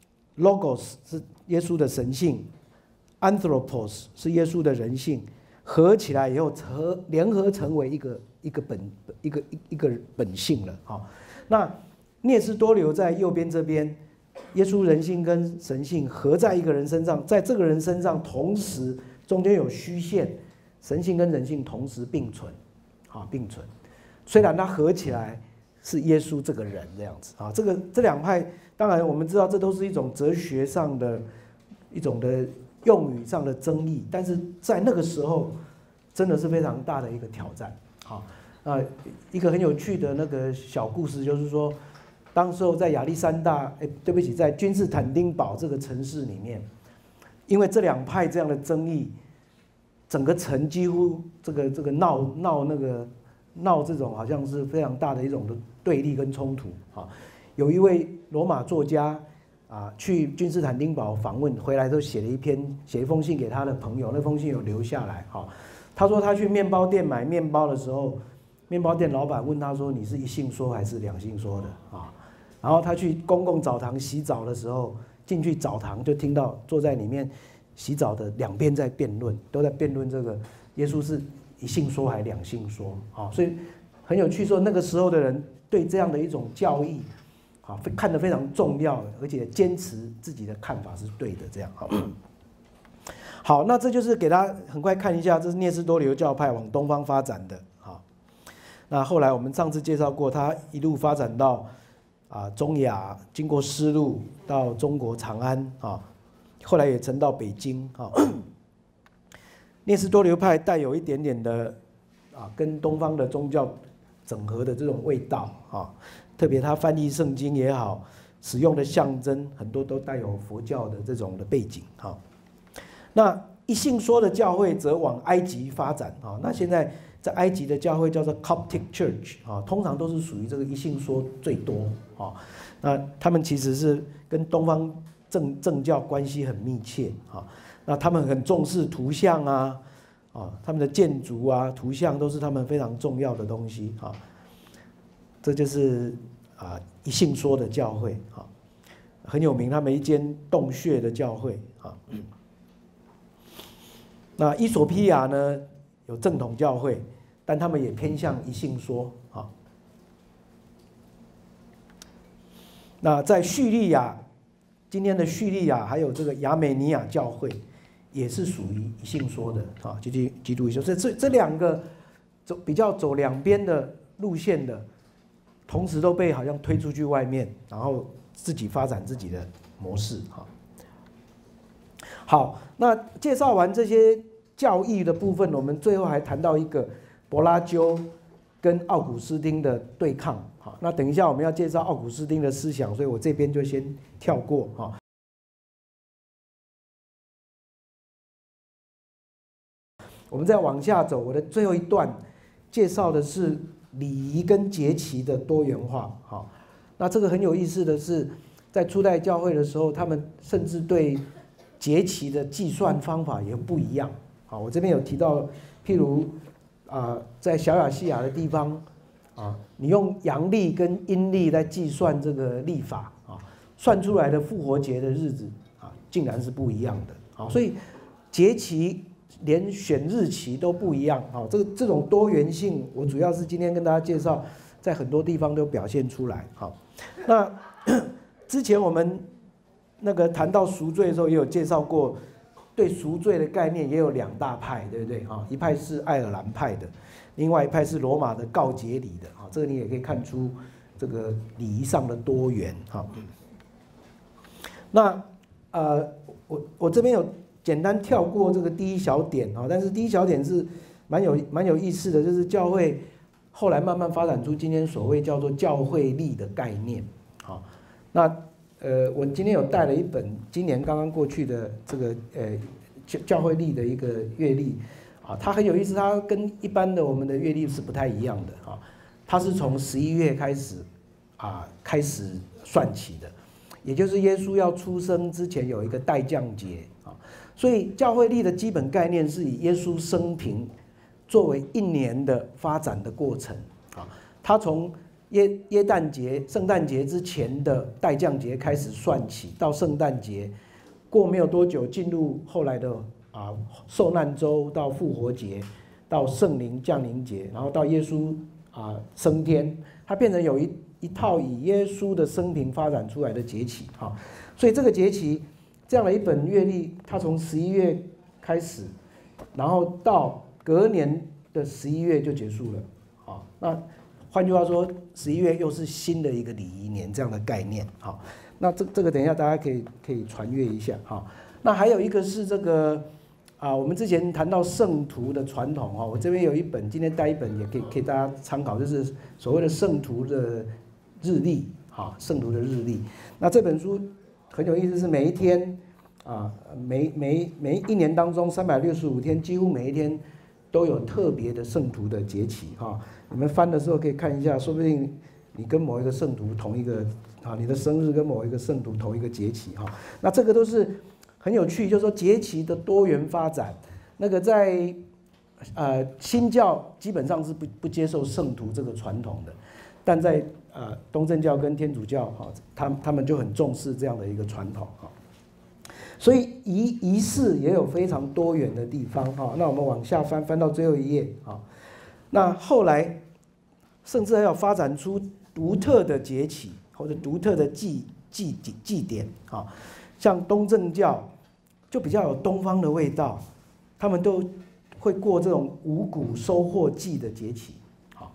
logos 是耶稣的神性 ，anthropos 是耶稣的人性，合起来以后合联合成为一个一个本一个一一个本性了。好，那聂斯多留在右边这边，耶稣人性跟神性合在一个人身上，在这个人身上同时中间有虚线。神性跟人性同时并存，啊，并存。虽然它合起来是耶稣这个人这样子啊，这个这两派，当然我们知道这都是一种哲学上的一种的用语上的争议，但是在那个时候真的是非常大的一个挑战。好，啊，一个很有趣的那个小故事就是说，当时候在亚历山大，哎，对不起，在君士坦丁堡这个城市里面，因为这两派这样的争议。整个城几乎这个这个闹闹那个闹这种好像是非常大的一种的对立跟冲突啊。有一位罗马作家啊去君士坦丁堡访问，回来都写了一篇写一封信给他的朋友，那封信有留下来哈。他说他去面包店买面包的时候，面包店老板问他说：“你是一性说还是两性说的啊？”然后他去公共澡堂洗澡的时候，进去澡堂就听到坐在里面。洗澡的两边在辩论，都在辩论这个耶稣是一性说还是两性说啊，所以很有趣，说那个时候的人对这样的一种教义啊看得非常重要，而且坚持自己的看法是对的，这样好。好，那这就是给大家很快看一下，这是聂斯多留教派往东方发展的啊。 那后来我们上次介绍过，它一路发展到啊中亚，经过丝路到中国长安啊，后来也传到北京啊。聂斯多流派带有一点点的啊跟东方的宗教整合的这种味道啊，特别他翻译圣经也好，使用的象征很多都带有佛教的这种的背景哈。那一信说的教会则往埃及发展啊，那现在在埃及的教会叫做 Coptic Church 啊，通常都是属于这个一信说最多啊。那他们其实是跟东方正正教关系很密切啊。那他们很重视图像啊，啊，他们的建筑啊、图像都是他们非常重要的东西啊。这就是啊一信说的教会啊，很有名，他们一间洞穴的教会啊。那伊索比亚呢有正统教会，但他们也偏向一信说啊。那在叙利亚，今天的叙利亚还有这个亚美尼亚教会。也是属于一信说的啊，基督基督一说，这这这两个走比较走两边的路线的，同时都被好像推出去外面，然后自己发展自己的模式哈。好，那介绍完这些教义的部分，我们最后还谈到一个柏拉修跟奥古斯丁的对抗。好，那等一下我们要介绍奥古斯丁的思想，所以我这边就先跳过哈。我们再往下走，我的最后一段介绍的是礼仪跟节期的多元化。好，那这个很有意思的是，在初代教会的时候，他们甚至对节期的计算方法也不一样。好，我这边有提到，譬如啊、呃，在小亚细亚的地方啊，你用阳历跟阴历来计算这个历法啊，算出来的复活节的日子啊，竟然是不一样的。好，所以节期。连选日期都不一样，好，这个这种多元性，我主要是今天跟大家介绍，在很多地方都表现出来。好，那之前我们那个谈到赎罪的时候，也有介绍过，对赎罪的概念也有两大派，对不对？哈，一派是爱尔兰派的，另外一派是罗马的告解礼的。啊，这个你也可以看出这个礼仪上的多元。好，那呃，我我这边有。简单跳过这个第一小点啊，但是第一小点是蛮有蛮有意思的，就是教会后来慢慢发展出今天所谓叫做教会历的概念。好，那呃，我今天有带了一本今年刚刚过去的这个呃教教会历的一个月历啊，它很有意思，它跟一般的我们的月历是不太一样的啊，它是从十一月开始啊开始算起的，也就是耶稣要出生之前有一个代降节啊。所以教会历的基本概念是以耶稣生平作为一年的发展的过程啊，他从耶耶诞节、圣诞节之前的代降节开始算起，到圣诞节过没有多久，进入后来的啊受难周，到复活节，到圣灵降临节，然后到耶稣啊升天，它变成有一一套以耶稣的生平发展出来的节期啊，所以这个节期。这样的一本月历，它从十一月开始，然后到隔年的十一月就结束了。好，那换句话说，十一月又是新的一个礼仪年这样的概念。好，那这这个等一下大家可以可以传阅一下。好，那还有一个是这个啊，我们之前谈到圣徒的传统哈，我这边有一本，今天带一本也可以给大家参考，就是所谓的圣徒的日历。好，圣徒的日历。那这本书。很有意思，是每一天啊，每每每一年当中三百六十五天，几乎每一天都有特别的圣徒的节期哈。你们翻的时候可以看一下，说不定你跟某一个圣徒同一个啊，你的生日跟某一个圣徒同一个节期哈。那这个都是很有趣，就是说节期的多元发展。那个在呃新教基本上是不不接受圣徒这个传统的，但在呃，东正教跟天主教哈，他他们就很重视这样的一个传统哈，所以仪仪式也有非常多元的地方哈。那我们往下翻，翻到最后一页啊，那后来甚至还有发展出独特的节期或者独特的祭祭祭典啊，像东正教就比较有东方的味道，他们都会过这种五谷收获季的节期。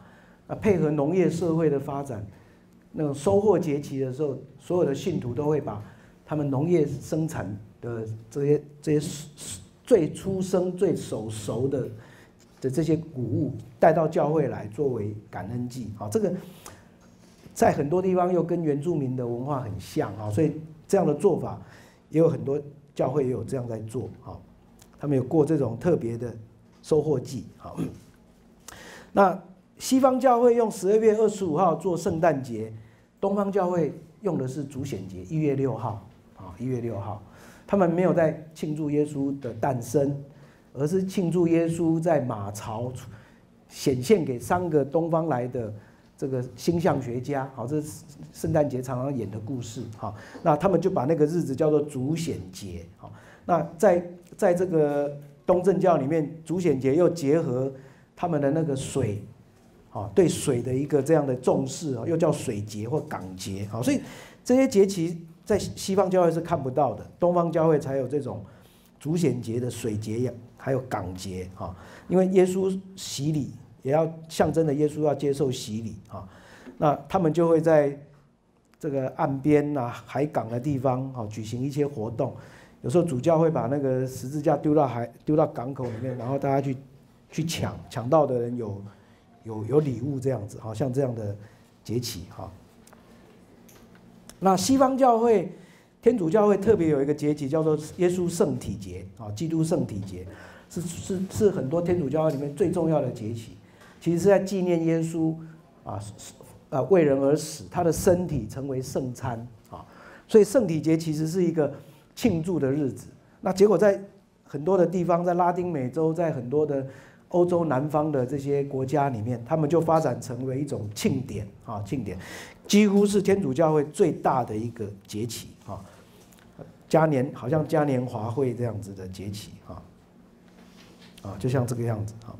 啊，配合农业社会的发展，那种收获节期的时候，所有的信徒都会把他们农业生产的这些这些最出生、最手熟的的这些谷物带到教会来作为感恩祭。啊，这个在很多地方又跟原住民的文化很像啊，所以这样的做法也有很多教会也有这样在做啊，他们有过这种特别的收获祭。好，那西方教会用十二月二十五号做圣诞节，东方教会用的是主显节，一月六号啊，一月六号，他们没有在庆祝耶稣的诞生，而是庆祝耶稣在马槽显现给三个东方来的这个星象学家。好，这是圣诞节常常演的故事。好，那他们就把那个日子叫做主显节。好，那在在这个东正教里面，主显节又结合他们的那个水。啊，对水的一个这样的重视啊，又叫水节或港节。好，所以这些节期在西方教会是看不到的，东方教会才有这种主显节的水节，还有港节啊。因为耶稣洗礼也要象征的耶稣要接受洗礼啊，那他们就会在这个岸边啊、海港的地方啊举行一些活动。有时候主教会把那个十字架丢到海、丢到港口里面，然后大家去去抢，抢到的人有。有有礼物这样子，好像这样的节期哈。那西方教会、天主教会特别有一个节期叫做耶稣圣体节啊，基督圣体节是是是很多天主教会里面最重要的节期，其实是在纪念耶稣啊啊为人而死，他的身体成为圣餐啊，所以圣体节其实是一个庆祝的日子。那结果在很多的地方，在拉丁美洲，在很多的欧洲南方的这些国家里面，他们就发展成为一种庆典啊，庆典几乎是天主教会最大的一个节期啊，嘉年好像嘉年华会这样子的节期啊，啊，就像这个样子啊。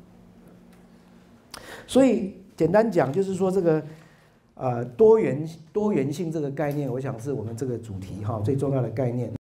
所以简单讲就是说这个呃多元多元性这个概念，我想是我们这个主题哈最重要的概念。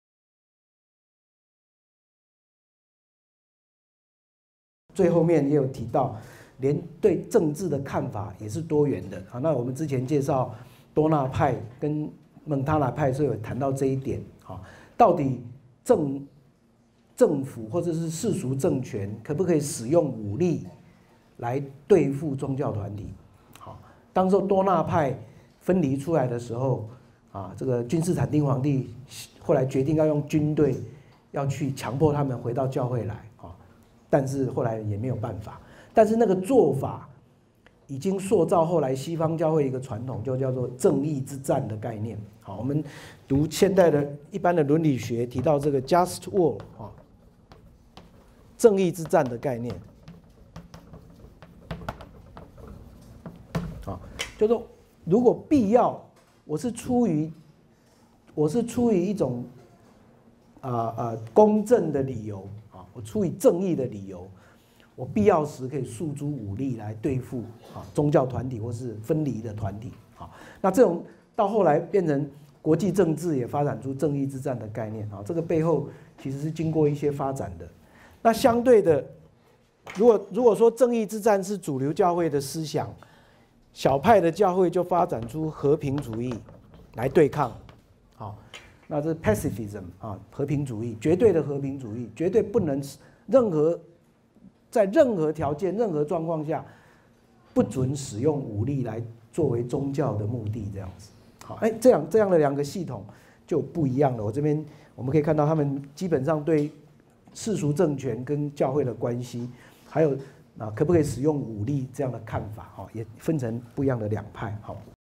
最后面也有提到，连对政治的看法也是多元的啊。那我们之前介绍多纳派跟蒙塔纳派是有谈到这一点啊，到底政政府或者是世俗政权可不可以使用武力来对付宗教团体？好，当时候多纳派分离出来的时候啊，这个君士坦丁皇帝后来决定要用军队要去强迫他们回到教会来。但是后来也没有办法，但是那个做法已经塑造后来西方教会一个传统，就叫做正义之战的概念。好，我们读现代的一般的伦理学提到这个 just war 啊，正义之战的概念。啊，就说如果必要，我是出于我是出于一种啊啊、呃呃、公正的理由。我出于正义的理由，我必要时可以诉诸武力来对付啊宗教团体或是分离的团体啊。那这种到后来变成国际政治也发展出正义之战的概念啊。这个背后其实是经过一些发展的。那相对的，如果如果说正义之战是主流教会的思想，小派的教会就发展出和平主义来对抗，好。那这是 pacifism 啊，和平主义，绝对的和平主义，绝对不能任何在任何条件、任何状况下不准使用武力来作为宗教的目的，这样子。好，哎，这样这样的两个系统就不一样了。我这边我们可以看到，他们基本上对世俗政权跟教会的关系，还有啊可不可以使用武力这样的看法，哈，也分成不一样的两派。好。